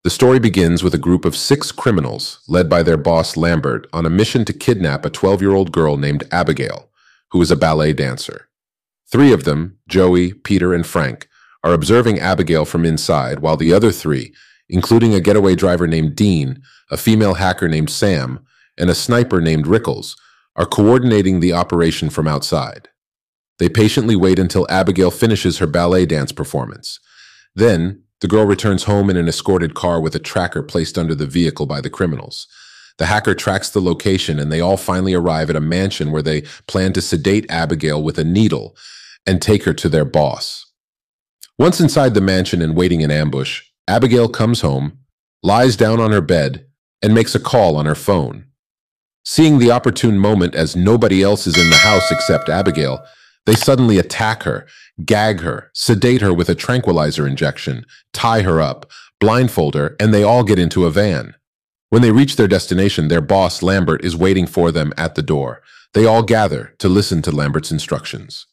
The story begins with a group of 6 criminals, led by their boss Lambert, on a mission to kidnap a 12-year-old girl named Abigail, who is a ballet dancer. 3 of them, Joey, Peter, and Frank, are observing Abigail from inside, while the other 3, including a getaway driver named Dean, a female hacker named Sam, and a sniper named Rickles, are coordinating the operation from outside. They patiently wait until Abigail finishes her ballet dance performance. Then, the girl returns home in an escorted car with a tracker placed under the vehicle by the criminals. The hacker tracks the location and they all finally arrive at a mansion where they plan to sedate Abigail with a needle and take her to their boss. Once inside the mansion and waiting in ambush, Abigail comes home, lies down on her bed, and makes a call on her phone. Seeing the opportune moment as nobody else is in the house except Abigail, they suddenly attack her, gag her, sedate her with a tranquilizer injection, tie her up, blindfold her, and they all get into a van. When they reach their destination, their boss, Lambert, is waiting for them at the door. They all gather to listen to Lambert's instructions.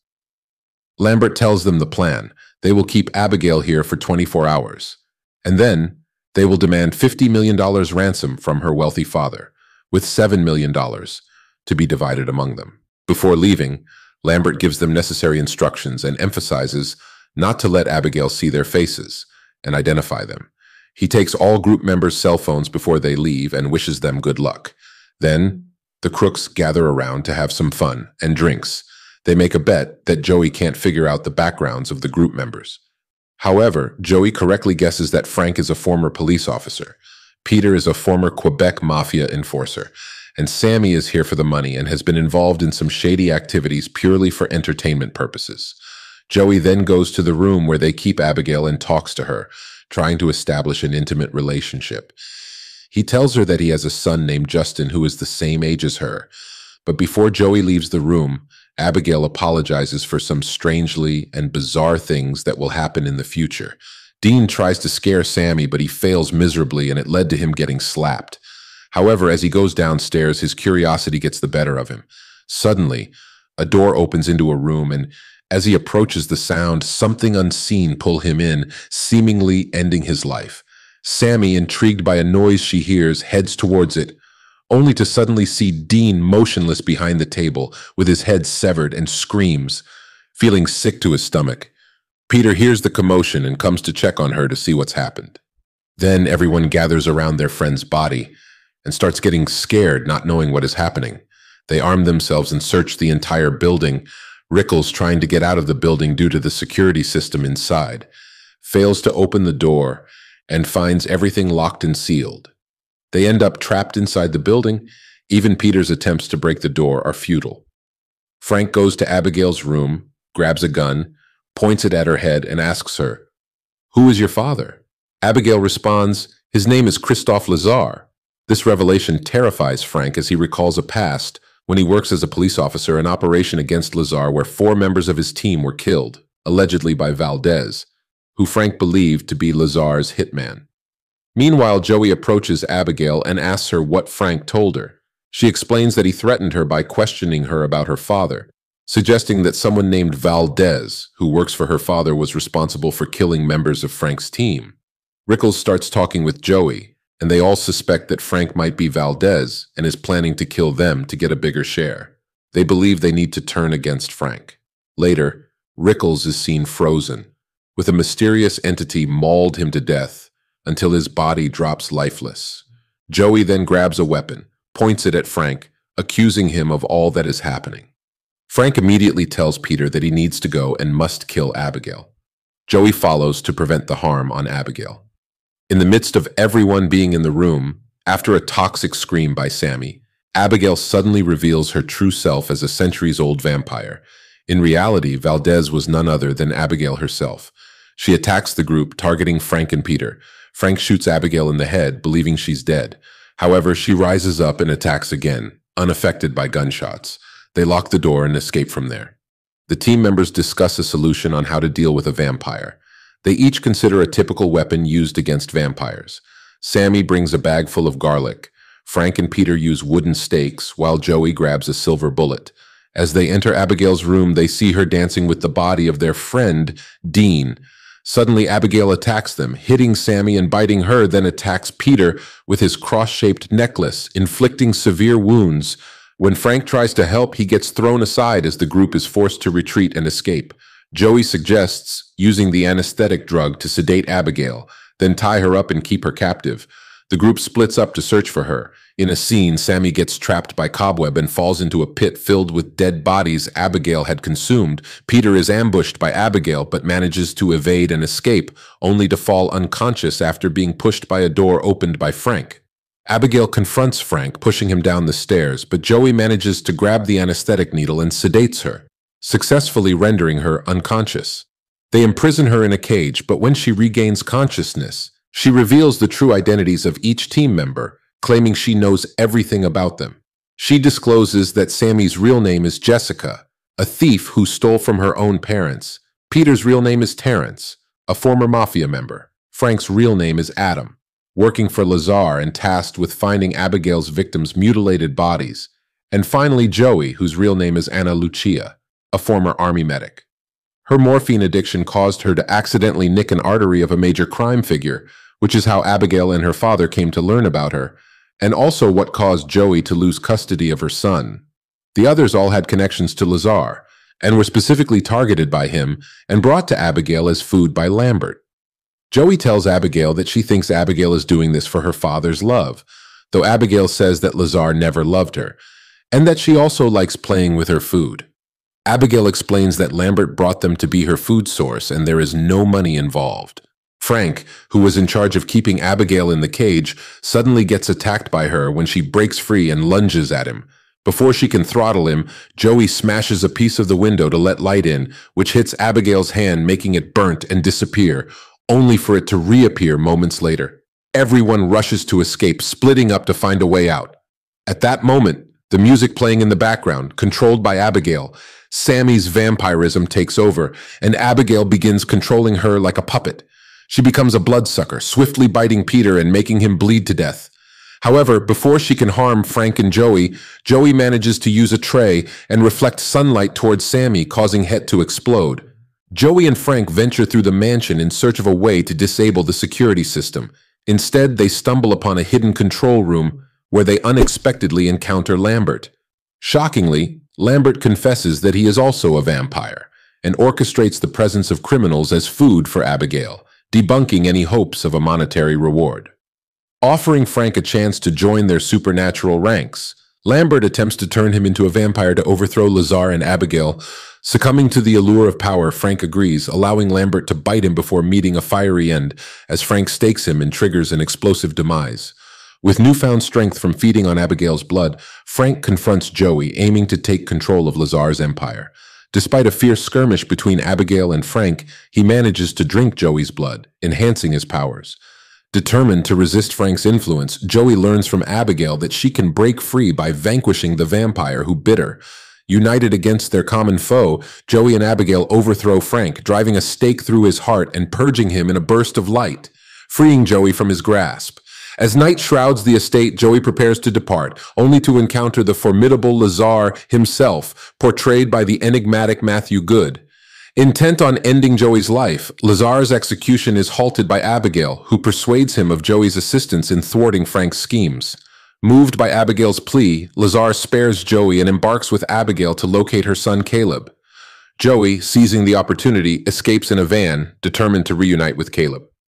Lambert tells them the plan. They will keep Abigail here for 24 hours. And then, they will demand $50 million ransom from her wealthy father, with $7 million to be divided among them. Before leaving, Lambert gives them necessary instructions and emphasizes not to let Abigail see their faces and identify them. He takes all group members' cell phones before they leave and wishes them good luck. Then, the crooks gather around to have some fun and drinks. They make a bet that Joey can't figure out the backgrounds of the group members. However, Joey correctly guesses that Frank is a former police officer, Peter is a former Quebec mafia enforcer, and Sammy is here for the money and has been involved in some shady activities purely for entertainment purposes. Joey then goes to the room where they keep Abigail and talks to her, trying to establish an intimate relationship. He tells her that he has a son named Justin who is the same age as her. But before Joey leaves the room, Abigail apologizes for some strangely and bizarre things that will happen in the future. Dean tries to scare Sammy, but he fails miserably and it led to him getting slapped. However, as he goes downstairs, his curiosity gets the better of him. Suddenly, a door opens into a room and as he approaches the sound, something unseen pulls him in, seemingly ending his life. Sammy, intrigued by a noise she hears, heads towards it, only to suddenly see Dean motionless behind the table with his head severed and screams, feeling sick to his stomach. Peter hears the commotion and comes to check on her to see what's happened. Then everyone gathers around their friend's body and starts getting scared, not knowing what is happening. They arm themselves and search the entire building. Rickles, trying to get out of the building due to the security system inside, fails to open the door and finds everything locked and sealed. They end up trapped inside the building. Even Peter's attempts to break the door are futile. Frank goes to Abigail's room, grabs a gun, points it at her head, and asks her, "Who is your father?" Abigail responds, "His name is Christophe Lazare." This revelation terrifies Frank as he recalls a past when he works as a police officer, an operation against Lazare where 4 members of his team were killed, allegedly by Valdez, who Frank believed to be Lazare's hitman. Meanwhile, Joey approaches Abigail and asks her what Frank told her. She explains that he threatened her by questioning her about her father, suggesting that someone named Valdez, who works for her father, was responsible for killing members of Frank's team. Rickles starts talking with Joey, and they all suspect that Frank might be Valdez and is planning to kill them to get a bigger share. They believe they need to turn against Frank. Later, Rickles is seen frozen, with a mysterious entity mauled him to death until his body drops lifeless. Joey then grabs a weapon, points it at Frank, accusing him of all that is happening. Frank immediately tells Peter that he needs to go and must kill Abigail. Joey follows to prevent the harm on Abigail. In the midst of everyone being in the room, after a toxic scream by Sammy, Abigail suddenly reveals her true self as a centuries-old vampire. In reality, Valdez was none other than Abigail herself. She attacks the group, targeting Frank and Peter. Frank shoots Abigail in the head, believing she's dead. However, she rises up and attacks again, unaffected by gunshots. They lock the door and escape from there. The team members discuss a solution on how to deal with a vampire. They each consider a typical weapon used against vampires. Sammy brings a bag full of garlic. Frank and Peter use wooden stakes, while Joey grabs a silver bullet. As they enter Abigail's room, they see her dancing with the body of their friend, Dean. Suddenly, Abigail attacks them, hitting Sammy and biting her, then attacks Peter with his cross-shaped necklace, inflicting severe wounds. When Frank tries to help, he gets thrown aside as the group is forced to retreat and escape. Joey suggests using the anesthetic drug to sedate Abigail, then tie her up and keep her captive. The group splits up to search for her. In a scene, Sammy gets trapped by Cobweb and falls into a pit filled with dead bodies Abigail had consumed. Peter is ambushed by Abigail but manages to evade and escape, only to fall unconscious after being pushed by a door opened by Frank. Abigail confronts Frank, pushing him down the stairs, but Joey manages to grab the anesthetic needle and sedates her, successfully rendering her unconscious. They imprison her in a cage, but when she regains consciousness, she reveals the true identities of each team member, claiming she knows everything about them. She discloses that Sammy's real name is Jessica, a thief who stole from her own parents. Peter's real name is Terrence, a former mafia member. Frank's real name is Adam, working for Lazar and tasked with finding Abigail's victims' mutilated bodies. And finally, Joey, whose real name is Ana Lucia, a former army medic. Her morphine addiction caused her to accidentally nick an artery of a major crime figure, which is how Abigail and her father came to learn about her, and also what caused Joey to lose custody of her son. The others all had connections to Lazar, and were specifically targeted by him and brought to Abigail as food by Lambert. Joey tells Abigail that she thinks Abigail is doing this for her father's love, though Abigail says that Lazar never loved her, and that she also likes playing with her food. Abigail explains that Lambert brought them to be her food source and there is no money involved. Frank, who was in charge of keeping Abigail in the cage, suddenly gets attacked by her when she breaks free and lunges at him. Before she can throttle him, Joey smashes a piece of the window to let light in, which hits Abigail's hand, making it burnt and disappear, only for it to reappear moments later. Everyone rushes to escape, splitting up to find a way out. At that moment, the music playing in the background, controlled by Abigail, Sammy's vampirism takes over, and Abigail begins controlling her like a puppet. She becomes a bloodsucker, swiftly biting Peter and making him bleed to death. However, before she can harm Frank and Joey, Joey manages to use a tray and reflect sunlight towards Sammy, causing Het to explode. Joey and Frank venture through the mansion in search of a way to disable the security system. Instead, they stumble upon a hidden control room where they unexpectedly encounter Lambert. Shockingly, Lambert confesses that he is also a vampire and orchestrates the presence of criminals as food for Abigail, debunking any hopes of a monetary reward. Offering Frank a chance to join their supernatural ranks, Lambert attempts to turn him into a vampire to overthrow Lazar and Abigail. Succumbing to the allure of power, Frank agrees, allowing Lambert to bite him before meeting a fiery end as Frank stakes him and triggers an explosive demise. With newfound strength from feeding on Abigail's blood, Frank confronts Joey, aiming to take control of Lazar's empire. Despite a fierce skirmish between Abigail and Frank, he manages to drink Joey's blood, enhancing his powers. Determined to resist Frank's influence, Joey learns from Abigail that she can break free by vanquishing the vampire who bit her. United against their common foe, Joey and Abigail overthrow Frank, driving a stake through his heart and purging him in a burst of light, freeing Joey from his grasp. As night shrouds the estate, Joey prepares to depart, only to encounter the formidable Lazar himself, portrayed by the enigmatic Matthew Good. Intent on ending Joey's life, Lazar's execution is halted by Abigail, who persuades him of Joey's assistance in thwarting Frank's schemes. Moved by Abigail's plea, Lazar spares Joey and embarks with Abigail to locate her son Caleb. Joey, seizing the opportunity, escapes in a van, determined to reunite with Caleb.